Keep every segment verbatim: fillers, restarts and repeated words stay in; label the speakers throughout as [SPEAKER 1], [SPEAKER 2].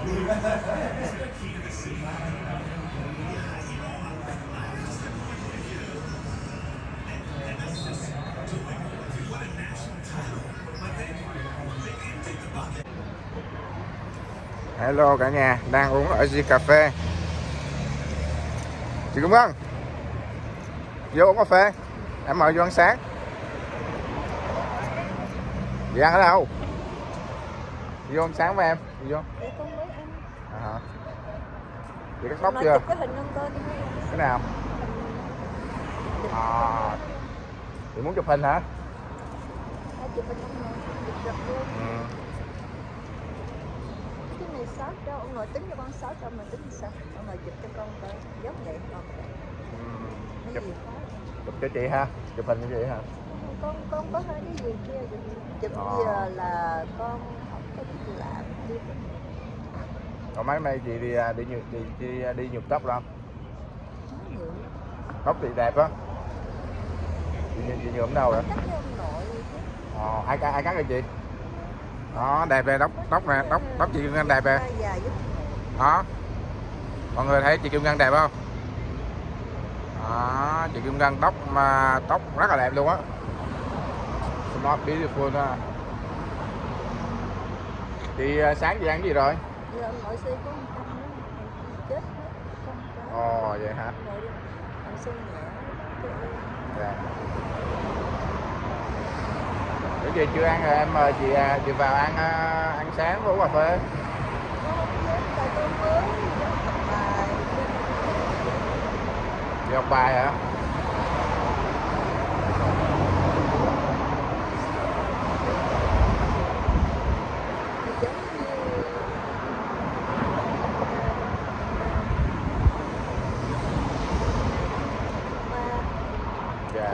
[SPEAKER 1] Hello cả nhà, đang uống ở G cà phê. Chị Cẩm Ngân, vô uống cà phê, em mời vô ăn sáng. Chị ăn ở đâu? Vô ăn sáng với em, đi vô. À hả? Chị cắt tóc chưa?
[SPEAKER 2] Cái hình con tên
[SPEAKER 1] cái nào? À, chị muốn chụp hình hả?
[SPEAKER 2] Chụp hình luôn.
[SPEAKER 1] Ừ.
[SPEAKER 2] Cái này sáu cho ông ngồi tính cho con sáu cho mà tính sao? Ông ngồi chụp cho con coi giống vậy không?
[SPEAKER 1] Ừ. Chụp, chụp cho chị ha, chụp hình cho chị hả?
[SPEAKER 2] Con con có hai cái gì kia chụp
[SPEAKER 1] à.
[SPEAKER 2] Giờ là con không có gì làm chứ.
[SPEAKER 1] Còn mấy nay chị đi đi nhuộm đi, đi, đi nhuộm tóc không? Tóc chị đẹp á. Chị, chị nhuộm đâu rồi? Ờ, ai ai cắt rồi chị? Đó, đẹp đây, tóc tóc nè, tóc tóc chị Kim Ngân đẹp nè. Đó. Mọi người thấy chị Kim Ngân đẹp không? Đó, chị Kim Ngân tóc mà tóc rất là đẹp luôn á. Not beautiful ha. Chị sáng chị ăn gì rồi? Ồ, vậy hả? Dạ. Cái gì chưa ăn rồi em mời chị chị vào ăn ăn sáng với uống cà phê. Chị học bài hả? Dạ.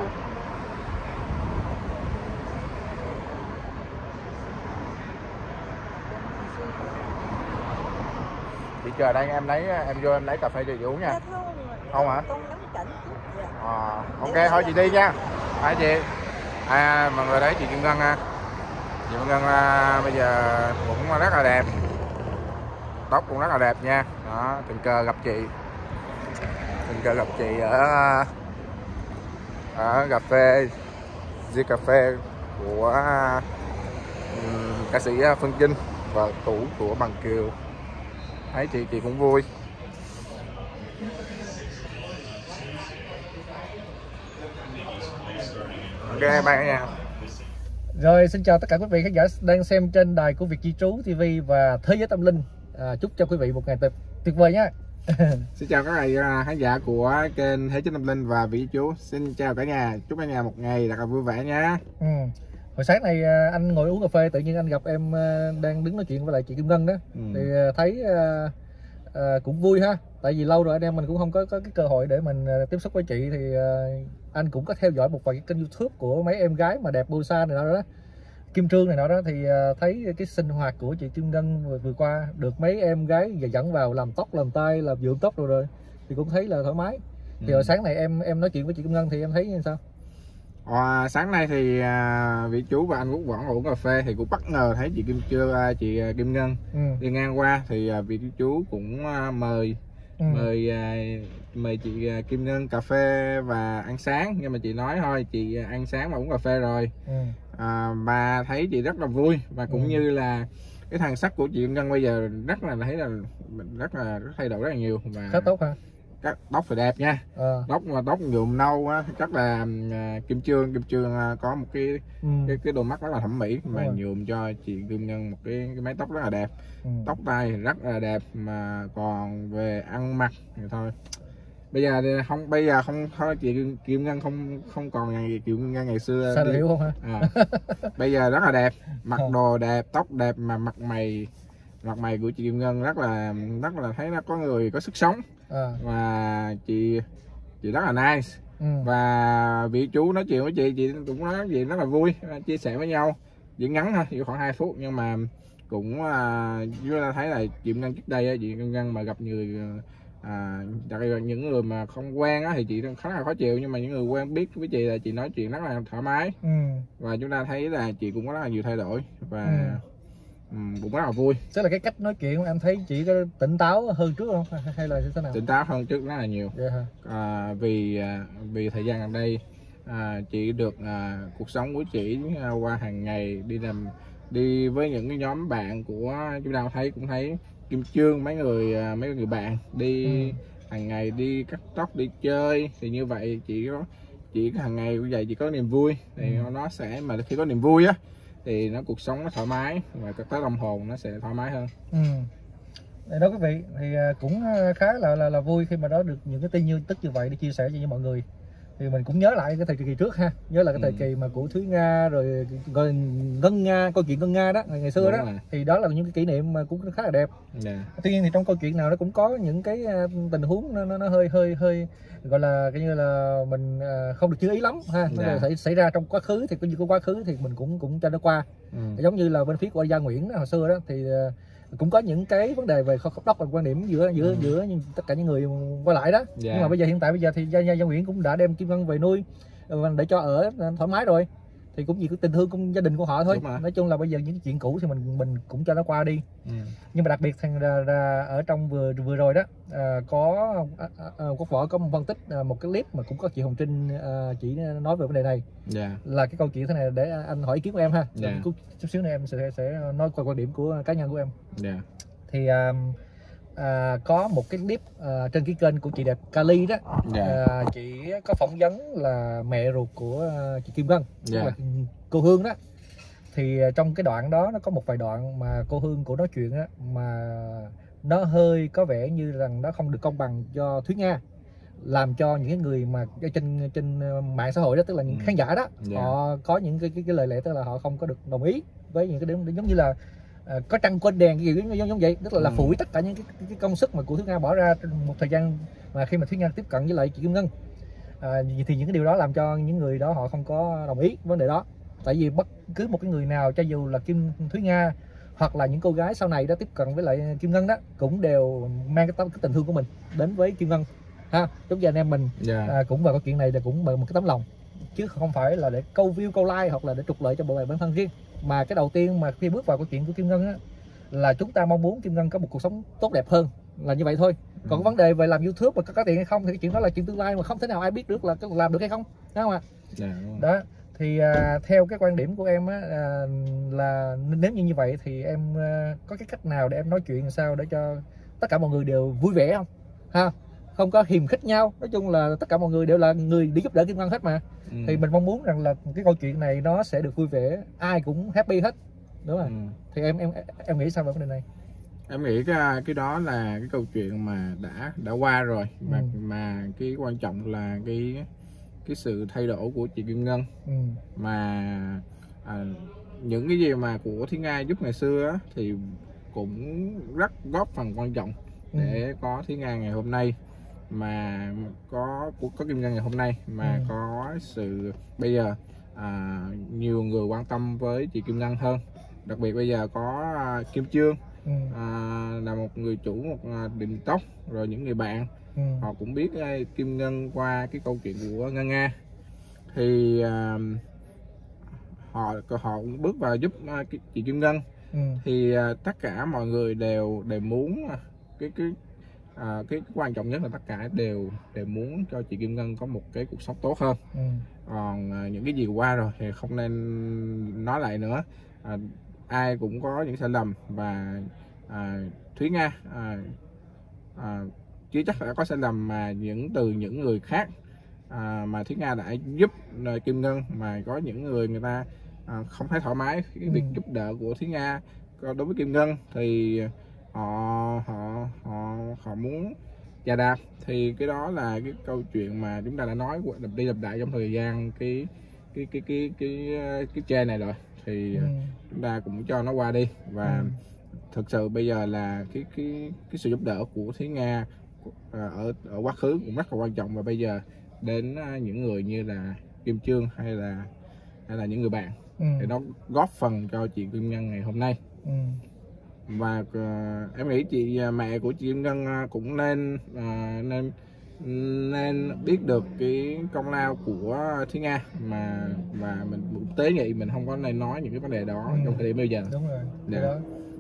[SPEAKER 1] Chị chờ đây em lấy em vô em lấy cà phê cho chị uống nha. Không hả? À, ok thôi chị đi nha. Hả chị? À, mọi người thấy chị Kim Ngân ha. Chị Kim Ngân à, bây giờ cũng rất là đẹp. Tóc cũng rất là đẹp nha. Đó, tình cờ gặp chị. Tình cờ gặp chị ở ở cà phê G cà phê của um, ca sĩ Phương Trinh và tủ của Bằng Kiều. Thấy chị chị cũng vui. Ok, bye cả nhà.
[SPEAKER 3] Rồi, xin chào tất cả quý vị khán giả đang xem trên đài của Việt Di Trú ti vi và Thế Giới Tâm Linh. À, chúc cho quý vị một ngày tuyệt vời nhé.
[SPEAKER 1] Xin chào các bạn khán giả của kênh Thế Giới Tâm Linh và Việt Di Trú. Xin chào cả nhà, chúc cả nhà một ngày thật là vui vẻ nha.
[SPEAKER 3] Ừ. Hồi sáng này anh ngồi uống cà phê, tự nhiên anh gặp em đang đứng nói chuyện với lại chị Kim Ngân đó. Ừ. Thì thấy à, cũng vui ha. Tại vì lâu rồi anh em mình cũng không có, có cái cơ hội để mình tiếp xúc với chị. Thì à, anh cũng có theo dõi một vài cái kênh YouTube của mấy em gái mà đẹp bô sa này nọ đó, Kim Trương này nọ đó. Thì à, thấy cái sinh hoạt của chị Kim Ngân vừa, vừa qua được mấy em gái dẫn vào làm tóc, làm tay, làm nhuộm tóc rồi rồi thì cũng thấy là thoải mái. Thì ừ. Hồi sáng này em em nói chuyện với chị Kim Ngân thì em thấy như sao?
[SPEAKER 1] À, sáng nay thì à, vị chú và anh Quốc vẫn uống cà phê thì cũng bất ngờ thấy chị Kim chưa chị Kim Ngân ừ. đi ngang qua thì à, vị chú cũng à, mời ừ. mời à, mời chị à, Kim Ngân cà phê và ăn sáng, nhưng mà chị nói thôi chị ăn sáng và uống cà phê rồi. ừ. à, Bà thấy chị rất là vui và cũng ừ. như là cái thần sắc của chị Kim Ngân bây giờ rất là thấy là rất là rất thay đổi rất là nhiều và
[SPEAKER 3] khá tốt ha.
[SPEAKER 1] Các tóc phải đẹp nha. à. Tóc mà tóc nhuộm nâu á, chắc là uh, Kim Trương Kim Trương uh, có một cái, ừ. cái cái đôi mắt rất là thẩm mỹ mà ừ. nhuộm cho chị Kim Ngân một cái, cái mái tóc rất là đẹp. ừ. Tóc tai thì rất là đẹp, mà còn về ăn mặc thì thôi bây giờ thì không bây giờ không thôi chị Kim Ngân không không còn ngày chị Kim Ngân ngày xưa
[SPEAKER 3] sao hiểu không hả?
[SPEAKER 1] à. Bây giờ rất là đẹp, mặc đồ đẹp, tóc đẹp, mà mặt mày mặt mày của chị Kim Ngân rất là rất là thấy nó có người có sức sống. À. Và chị chị rất là nice. ừ. Và vị chú nói chuyện với chị chị cũng nói gì rất là vui, chia sẻ với nhau chỉ ngắn thôi, chỉ khoảng hai phút, nhưng mà cũng chúng ta thấy là chị Ngân trước đây chị Ngân mà gặp người à, đặc biệt là những người mà không quen á thì chị khá là khó chịu, nhưng mà những người quen biết với chị là chị nói chuyện rất là thoải mái. ừ. Và chúng ta thấy là chị cũng có rất là nhiều thay đổi và ừ. ừ, cũng rất là vui.
[SPEAKER 3] Tức là cái cách nói chuyện em thấy chị có tỉnh táo hơn trước không hay là thế nào?
[SPEAKER 1] Tỉnh táo hơn trước rất là nhiều.
[SPEAKER 3] Vậy hả?
[SPEAKER 1] À, vì vì thời gian gần đây à, chị được à, cuộc sống của chị à, qua hàng ngày đi làm, đi với những cái nhóm bạn của chúng ta thấy cũng thấy Kim Chương, mấy người à, mấy người bạn đi ừ. hàng ngày đi cắt tóc, đi chơi, thì như vậy chị có chị hàng ngày như vậy chị có niềm vui thì ừ. nó sẽ mà khi có niềm vui á thì nó cuộc sống nó thoải mái và các cái tâm hồn nó sẽ thoải mái hơn.
[SPEAKER 3] Ừ. Đó quý vị, thì cũng khá là là, là vui khi mà đó được những cái tin như tức như vậy để chia sẻ cho mọi người. Thì mình cũng nhớ lại cái thời kỳ trước ha, nhớ lại cái thời ừ. kỳ mà của Thúy Nga rồi gọi Ngân Nga, câu chuyện Ngân Nga đó ngày xưa. Đúng đó rồi. Thì đó là những cái kỷ niệm mà cũng khá là đẹp. Yeah. Tuy nhiên thì trong câu chuyện nào nó cũng có những cái tình huống nó nó, nó hơi hơi hơi gọi là cái như là mình không được chú ý lắm ha. Nó yeah. xảy xảy ra trong quá khứ thì có như có quá khứ thì mình cũng cũng cho nó qua. Ừ. Giống như là bên phía của Gia Nguyễn đó, hồi xưa đó thì cũng có những cái vấn đề về khớp tóc và quan điểm giữa giữa ừ. giữa tất cả những người qua lại đó. Yeah. Nhưng mà bây giờ hiện tại bây giờ thì Gia, Gia Nguyễn cũng đã đem Kim Ngân về nuôi để cho ở thoải mái rồi, thì cũng vì cái tình thương của gia đình của họ thôi. Nói chung là bây giờ những cái chuyện cũ thì mình mình cũng cho nó qua đi. Ừ. Nhưng mà đặc biệt thành ra, ra ở trong vừa vừa rồi đó à, có à, à, Quốc Võ có một phân tích à, một cái clip mà cũng có chị Hồng Trinh à, chỉ nói về vấn đề này. Yeah. Là cái câu chuyện thế này để anh hỏi ý kiến của em ha. Yeah. Chút xíu nữa em sẽ sẽ nói qua quan điểm của cá nhân của em. Yeah. Thì à, À, có một cái clip à, trên cái kênh của chị đẹp Kali đó. Yeah. à, chị có phỏng vấn là mẹ ruột của à, chị Kim Ngân, yeah. là cô Hương đó. Thì à, trong cái đoạn đó nó có một vài đoạn mà cô Hương của nói chuyện á mà nó hơi có vẻ như rằng nó không được công bằng cho Thúy Nga, làm cho những người mà trên trên mạng xã hội đó, tức là những ừ. khán giả đó, yeah. họ có những cái, cái cái lời lẽ tức là họ không có được đồng ý với những cái điểm giống như là À, có trăng quên đèn gì giống giống vậy, tức là, ừ. là phủi tất cả những cái, cái, cái công sức mà của Thúy Nga bỏ ra trong một thời gian mà khi mà Thúy Nga tiếp cận với lại chị Kim Ngân. À, thì những cái điều đó làm cho những người đó họ không có đồng ý vấn đề đó. Tại vì bất cứ một cái người nào cho dù là Kim Thúy Nga hoặc là những cô gái sau này đó tiếp cận với lại Kim Ngân đó cũng đều mang cái, tâm, cái tình thương của mình đến với Kim Ngân ha. Giống như anh em mình yeah. à, cũng vào cái chuyện này là cũng bằng một cái tấm lòng, chứ không phải là để câu view câu like hoặc là để trục lợi cho bộ bài bản thân riêng. Mà cái đầu tiên mà khi bước vào câu chuyện của Kim Ngân á là chúng ta mong muốn Kim Ngân có một cuộc sống tốt đẹp hơn, là như vậy thôi. Còn ừ. vấn đề về làm YouTube mà có, có tiền hay không thì cái chuyện đó là chuyện tương lai mà không thể nào ai biết được là có làm được hay không, đúng không ạ? Yeah, đó thì à, theo cái quan điểm của em á à, là nếu như như vậy thì em à, có cái cách nào để em nói chuyện làm sao để cho tất cả mọi người đều vui vẻ không ha, không có hiềm khích nhau. Nói chung là tất cả mọi người đều là người đi giúp đỡ Kim Ngân hết mà. Ừ. Thì mình mong muốn rằng là cái câu chuyện này nó sẽ được vui vẻ, ai cũng happy hết, đúng không? Ừ. Thì em em em nghĩ sao về vấn đề này?
[SPEAKER 1] Em nghĩ cái cái đó là cái câu chuyện mà đã đã qua rồi, mà ừ. mà cái quan trọng là cái cái sự thay đổi của chị Kim Ngân. Ừ. Mà à, những cái gì mà của Thúy Nga giúp ngày xưa á, thì cũng rất góp phần quan trọng để ừ. có Thúy Nga ngày hôm nay, mà có có Kim Ngân ngày hôm nay, mà ừ. có sự bây giờ à, nhiều người quan tâm với chị Kim Ngân hơn. Đặc biệt bây giờ có à, Kim Chương ừ. à, là một người chủ một à, tiệm tóc, rồi những người bạn ừ. họ cũng biết à, Kim Ngân qua cái câu chuyện của Ngân Nga, thì à, họ họ cũng bước vào giúp à, chị Kim Ngân. Ừ. Thì à, tất cả mọi người đều đều muốn à, cái cái À, cái, cái quan trọng nhất là tất cả đều đều muốn cho chị Kim Ngân có một cái cuộc sống tốt hơn. Ừ. Còn à, những cái gì qua rồi thì không nên nói lại nữa. À, ai cũng có những sai lầm, và à, Thúy Nga à, à, chứ chắc đã có sai lầm mà những từ những người khác à, mà Thúy Nga đã giúp à, Kim Ngân, mà có những người người ta à, không thấy thoải mái cái việc ừ. giúp đỡ của Thúy Nga đối với Kim Ngân, thì họ họ họ họ muốn chà đạp. Thì cái đó là cái câu chuyện mà chúng ta đã nói lặp đi lặp lại trong thời gian cái cái cái cái cái cái trend này rồi, thì ừ. chúng ta cũng cho nó qua đi. Và ừ. thực sự bây giờ là cái cái cái sự giúp đỡ của Thúy Nga ở ở quá khứ cũng rất là quan trọng, và bây giờ đến những người như là Kim Chương hay là hay là những người bạn ừ. thì nó góp phần cho chị Kim Ngân ngày hôm nay. Ừ. Và uh, em nghĩ chị mẹ của chị Kim Ngân cũng nên uh, nên nên biết được cái công lao của Thúy Nga, mà mà mình tế nghị mình không có nên nói những cái vấn đề đó ừ. trong thời điểm bây giờ.
[SPEAKER 3] Đúng rồi. Dạ. Đó.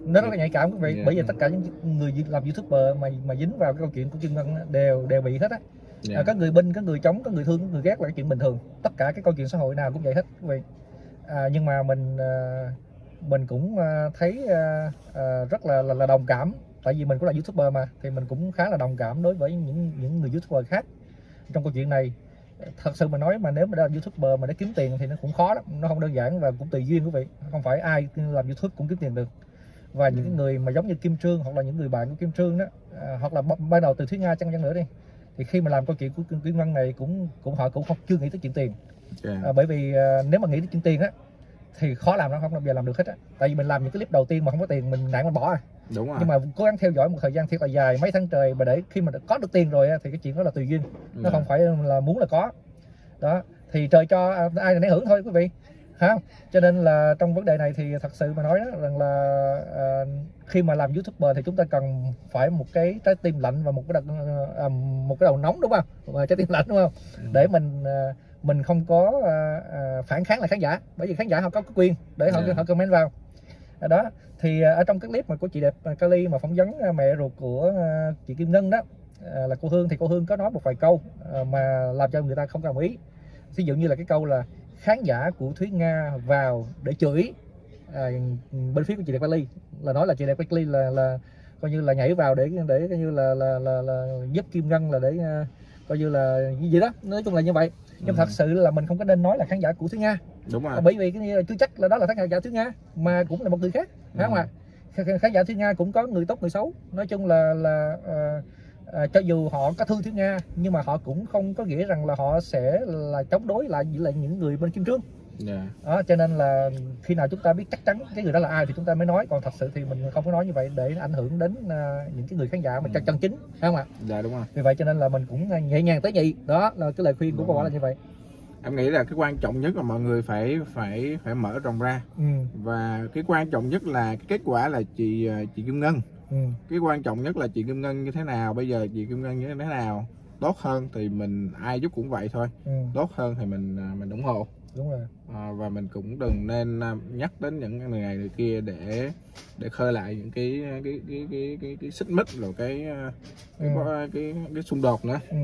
[SPEAKER 3] nó rất là nhạy cảm quý vị.
[SPEAKER 1] Yeah.
[SPEAKER 3] Bởi vì tất cả những người làm YouTuber mà mà dính vào cái câu chuyện của Kim Ngân đều đều bị hết á. Yeah. À, có người binh, có người chống, có người thương, có người ghét là cái chuyện bình thường. Tất cả cái câu chuyện xã hội nào cũng vậy hết quý vị. À, nhưng mà mình à, mình cũng à, thấy à, à, rất là, là là đồng cảm, tại vì mình cũng là YouTuber mà, thì mình cũng khá là đồng cảm đối với những những người YouTuber khác trong câu chuyện này. Thật sự mà nói mà nếu mà đã làm YouTuber mà để kiếm tiền thì nó cũng khó lắm, nó không đơn giản và cũng tùy duyên quý vị, không phải ai làm YouTube cũng kiếm tiền được. Và ừ. những cái người mà giống như Kim Trương hoặc là những người bạn của Kim Trương đó, à, hoặc là ban đầu từ Thúy Nga chăng chăng nữa đi, thì khi mà làm câu chuyện của Kim Ngân này cũng cũng họ cũng không chưa nghĩ tới chuyện tiền. Okay. À, bởi vì à, nếu mà nghĩ tới chuyện tiền á thì khó làm, nó không bao giờ làm được hết á. Tại vì mình làm những cái clip đầu tiên mà không có tiền mình nản mình bỏ à.
[SPEAKER 1] Đúng rồi.
[SPEAKER 3] Nhưng mà cố gắng theo dõi một thời gian thiệt là dài, mấy tháng trời, mà để khi mà có được tiền rồi á, thì cái chuyện đó là tùy duyên, nó yeah. không phải là muốn là có. Đó, thì trời cho ai là nấy hưởng thôi quý vị. Không? Cho nên là trong vấn đề này thì thật sự mà nói đó, rằng là à, khi mà làm YouTuber thì chúng ta cần phải một cái trái tim lạnh và một cái đầu, à, một cái đầu nóng, đúng không? Và trái tim lạnh, đúng không? Ừ. Để mình à, mình không có à, à, phản kháng lại khán giả, bởi vì khán giả họ có cái quyền để họ yeah. họ comment vào. À, đó thì à, ở trong cái clip mà của chị đẹp Kali mà phỏng vấn mẹ ruột của à, chị Kim Ngân đó, à, là cô Hương, thì cô Hương có nói một vài câu à, mà làm cho người ta không đồng ý. Ví dụ như là cái câu là khán giả của Thúy Nga vào để chửi à, bên phía của chị đẹp Kali, là nói là chị đẹp Kali là là coi như là nhảy vào để để coi như là là là, là giúp Kim Ngân, là để uh, coi như là như gì đó, nói chung là như vậy. Nhưng ừ. thật sự là mình không có nên nói là khán giả của Thúy Nga. Đúng rồi. À, bởi vì cái chưa chắc là đó là khán giả Thúy Nga, mà cũng là một người khác, phải không ạ? À? Khán giả Thúy Nga cũng có người tốt người xấu. Nói chung là là uh, À, cho dù họ có thương Thúy Nga nhưng mà họ cũng không có nghĩa rằng là họ sẽ là chống đối lại với lại những người bên Kim Trương. Yeah. Đó, cho nên là khi nào chúng ta biết chắc chắn cái người đó là ai thì chúng ta mới nói, còn thật sự thì mình không có nói như vậy để ảnh hưởng đến uh, những cái người khán giả mà ừ. chân chính, phải không ạ? Dạ đúng rồi. Vì vậy cho nên là mình cũng nhẹ nhàng tới nhị, đó là cái lời khuyên của cô bảo là như vậy.
[SPEAKER 1] Em nghĩ là cái quan trọng nhất là mọi người phải phải phải mở rộng ra, ừ. và cái quan trọng nhất là cái kết quả là chị chị Kim Ngân. Ừ. Cái quan trọng nhất là chị Kim Ngân như thế nào, bây giờ chị Kim Ngân như thế nào tốt hơn thì mình ai giúp cũng vậy thôi. Ừ. Tốt hơn thì mình mình ủng hộ. Đúng rồi. À, và mình cũng đừng nên nhắc đến những người này người kia để để khơi lại những cái cái cái cái cái, cái xích mích rồi cái cái, ừ. cái cái cái xung đột nữa. Ừ.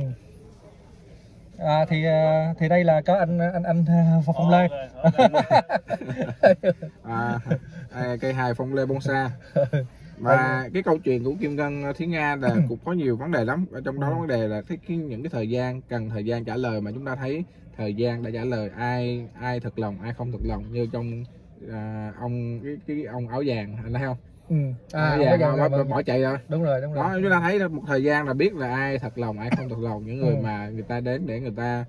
[SPEAKER 3] À, thì thì đây là có anh anh anh Phong Lê.
[SPEAKER 1] à, cây hài Phong Lê bonsai. Và cái câu chuyện của Kim Ngân Thúy Nga là cũng có nhiều vấn đề lắm. Ở trong đó vấn đề là cái, cái những cái thời gian cần thời gian trả lời, mà chúng ta thấy thời gian đã trả lời ai ai thật lòng ai không thật lòng, như trong à, ông cái, cái ông áo vàng, anh thấy không? Ừ. À, áo vàng, áo vàng bỏ, bỏ chạy rồi. Đúng rồi, đúng rồi. Đó, chúng ta thấy một thời gian là biết là ai thật lòng ai không thật lòng, những người ừ. mà người ta đến để người ta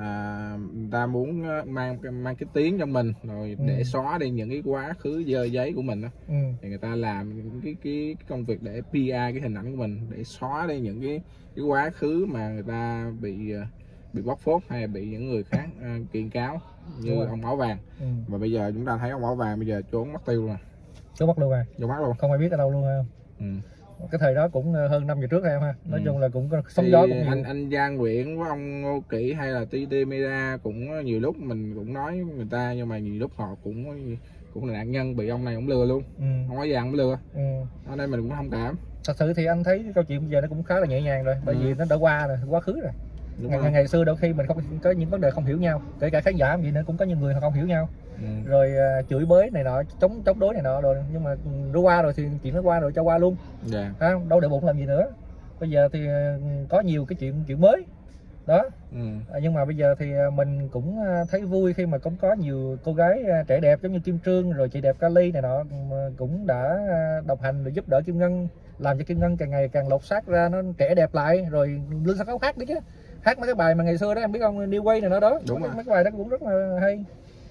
[SPEAKER 1] à, người ta muốn mang mang cái tiếng cho mình rồi ừ. để xóa đi những cái quá khứ dơ giấy của mình đó. Ừ. Thì người ta làm những cái, cái cái công việc để pê e cái hình ảnh của mình, để xóa đi những cái cái quá khứ mà người ta bị bị bóc phốt hay bị những người khác uh, kiện cáo như ông áo vàng. Ừ. Và bây giờ chúng ta thấy ông áo vàng bây giờ trốn mất tiêu rồi.
[SPEAKER 3] Trốn mất luôn rồi.
[SPEAKER 1] Trốn mất luôn.
[SPEAKER 3] Không ai biết ở đâu luôn ha. Ừ. Cái thời đó cũng hơn năm giờ trước em ha. Nói ừ. chung là cũng có sóng gió cũng nhiều.
[SPEAKER 1] Anh anh Giang Nguyễn với ông Ngô Kỷ hay là tê tê Media cũng nhiều lúc mình cũng nói người ta, nhưng mà nhiều lúc họ cũng cũng là nạn nhân bị ông này ông lừa luôn. Ừ. Ông áo vàng ông lừa. Ừ. Ở đây mình cũng thông cảm.
[SPEAKER 3] Thật sự thì anh thấy cái câu chuyện bây giờ nó cũng khá là nhẹ nhàng rồi, bởi ừ. vì nó đã qua rồi, quá khứ rồi. Ngày, ngày xưa đôi khi mình không có những vấn đề không hiểu nhau, kể cả khán giả gì nữa cũng có những người họ không hiểu nhau. Ừ. Rồi uh, chửi bới này nọ, chống chống đối này nọ rồi, nhưng mà nó qua rồi thì chuyện nó qua rồi, cho qua luôn. Yeah. À, đâu để bụng làm gì nữa. Bây giờ thì uh, có nhiều cái chuyện chuyện mới đó. Ừ. À, nhưng mà bây giờ thì uh, mình cũng uh, thấy vui khi mà cũng có nhiều cô gái uh, trẻ đẹp giống như Kim Trương rồi chị đẹp Kali này nọ uh, cũng đã uh, đồng hành rồi giúp đỡ Kim Ngân, làm cho Kim Ngân càng ngày càng lột xác ra, nó trẻ đẹp lại, rồi lên sân khấu hát nữa chứ. Hát mấy cái bài mà ngày xưa đó em biết không, New Way này nó đó. Đúng mấy, mấy cái bài đó cũng rất là hay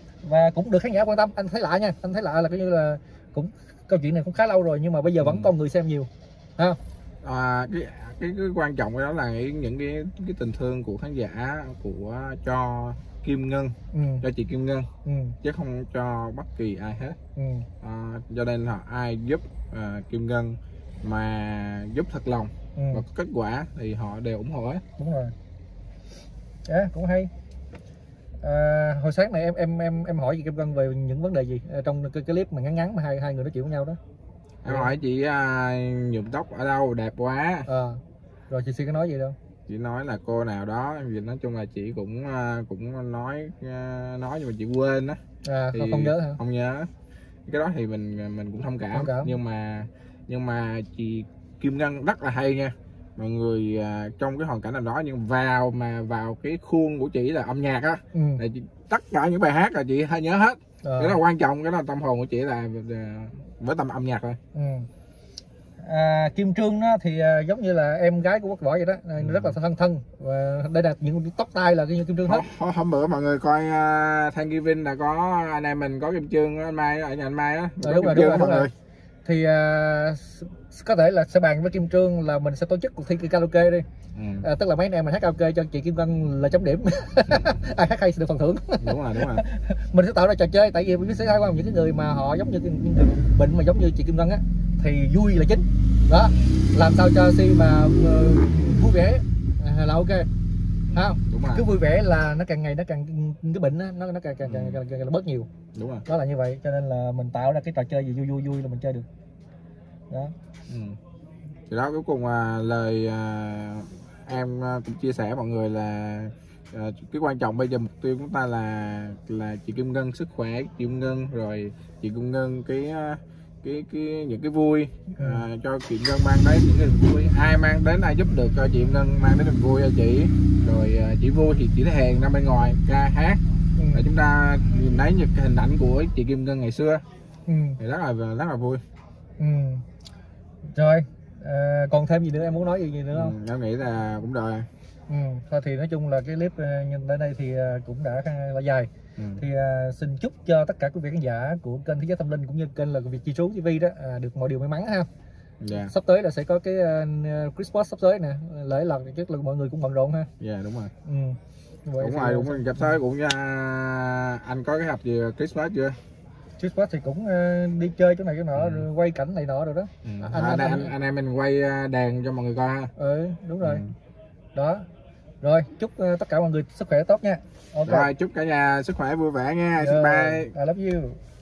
[SPEAKER 3] và cũng được khán giả quan tâm. Anh thấy lạ nha, anh thấy lạ là coi như là cũng câu chuyện này cũng khá lâu rồi nhưng mà bây giờ vẫn ừ. có người xem nhiều ha.
[SPEAKER 1] À, cái, cái cái quan trọng đó là những cái cái tình thương của khán giả của cho Kim Ngân, ừ. cho chị Kim Ngân, ừ. chứ không cho bất kỳ ai hết. Ừ. À, cho nên là ai giúp à, Kim Ngân mà giúp thật lòng ừ. và có kết quả thì họ đều ủng hộ hết.
[SPEAKER 3] Đúng rồi. Yeah, cũng hay. À, hồi sáng này em em em em hỏi chị Kim Ngân về những vấn đề gì trong cái clip mà ngắn ngắn mà hai hai người nói chuyện với nhau đó?
[SPEAKER 1] Em hỏi chị uh, nhuộm tóc ở đâu đẹp quá.
[SPEAKER 3] À. Rồi chị xin có nói gì đâu?
[SPEAKER 1] Chị nói là cô nào đó, vì nói chung là chị cũng uh, cũng nói uh, nói nhưng mà chị quên đó.
[SPEAKER 3] À, không, không nhớ hả?
[SPEAKER 1] Không nhớ. Cái đó thì mình mình cũng thông cảm, thông cảm. nhưng mà nhưng mà chị Kim Ngân rất là hay nha mọi người, uh, trong cái hoàn cảnh nào đó nhưng vào mà vào cái khuôn của chị là âm nhạc á, ừ. là chị, tất cả những bài hát là chị hay nhớ hết. À. Cái đó là quan trọng, cái đó là tâm hồn của chị là với tâm âm nhạc thôi.
[SPEAKER 3] Ừ. À, Kim Trương đó thì uh, giống như là em gái của Quốc Võ vậy đó, ừ. rất là thân thân, và đây là những tóc tai là như Kim Trương hết.
[SPEAKER 1] Hôm, hôm bữa mọi người coi uh, Thanksgiving là có anh em mình có Kim Trương, anh Mai ở nhà anh Mai á.
[SPEAKER 3] À, đúng rồi, đúng rồi, đúng rồi. Thì uh, có thể là sẽ bàn với Kim Trương là mình sẽ tổ chức cuộc thi karaoke đi. Ừ. À, tức là mấy anh em mình hát karaoke cho chị Kim Ngân là chấm điểm. Ai hát hay sẽ được phần thưởng.
[SPEAKER 1] Đúng rồi, đúng rồi.
[SPEAKER 3] Mình sẽ tạo ra trò chơi, tại vì mình sẽ thấy qua những cái người mà họ giống như những người bệnh mà giống như chị Kim Ngân á thì vui là chính. Đó, làm sao cho si mà uh, vui vẻ là ok. Không? Đúng rồi. Cứ vui vẻ là nó càng ngày nó càng cái bệnh á, nó nó càng càng, càng, càng, càng, càng bớt nhiều.
[SPEAKER 1] Đúng rồi.
[SPEAKER 3] Đó là như vậy, cho nên là mình tạo ra cái trò chơi gì vui vui vui là mình chơi được. Đó.
[SPEAKER 1] Ừ. Thì đó cuối cùng là lời à, em cũng chia sẻ mọi người là à, cái quan trọng bây giờ mục tiêu của chúng ta là là chị Kim Ngân sức khỏe, chị Kim Ngân rồi chị Kim Ngân cái cái cái những cái vui, ừ. à, cho chị Ngân mang đến những cái niềm vui, ai mang đến ai giúp được cho chị Ngân mang đến niềm vui cho chị, rồi à, chị vui thì chị thấy hèn ra bên ngoài ca hát, ừ. Và chúng ta nhìn thấy những cái hình ảnh của chị Kim Ngân ngày xưa, ừ. Thì rất là rất là vui.
[SPEAKER 3] Ừ. Rồi à, còn thêm gì nữa em muốn nói gì, gì nữa không?
[SPEAKER 1] Ừ, em nghĩ là cũng rồi.
[SPEAKER 3] Ừ, thôi thì nói chung là cái clip nhìn tới đây thì cũng đã là dài. Ừ. Thì uh, xin chúc cho tất cả quý vị khán giả của kênh Thế Giới Tâm Linh cũng như kênh là Việt Chi Trú ti vi đó uh, được mọi điều may mắn ha. Yeah. Sắp tới là sẽ có cái uh, Christmas sắp tới nè, lễ lần thì chắc là mọi người cũng bận rộn ha.
[SPEAKER 1] Dạ yeah, đúng rồi.
[SPEAKER 3] Ừ.
[SPEAKER 1] Vậy đúng rồi, đúng rồi. Sắp tới cũng uh, anh có cái hộp gì Christmas chưa?
[SPEAKER 3] Christmas thì cũng uh, đi chơi chỗ này chỗ nọ, ừ. quay cảnh này nọ rồi đó.
[SPEAKER 1] Ừ. Anh, anh, anh, anh, anh, anh em mình quay đèn cho mọi người coi ha.
[SPEAKER 3] Ừ, đúng rồi. Ừ. Đó. Rồi, chúc uh, tất cả mọi người sức khỏe tốt nha. Okay.
[SPEAKER 1] Rồi, chúc cả nhà sức khỏe vui vẻ nha. Bye.
[SPEAKER 3] I love you.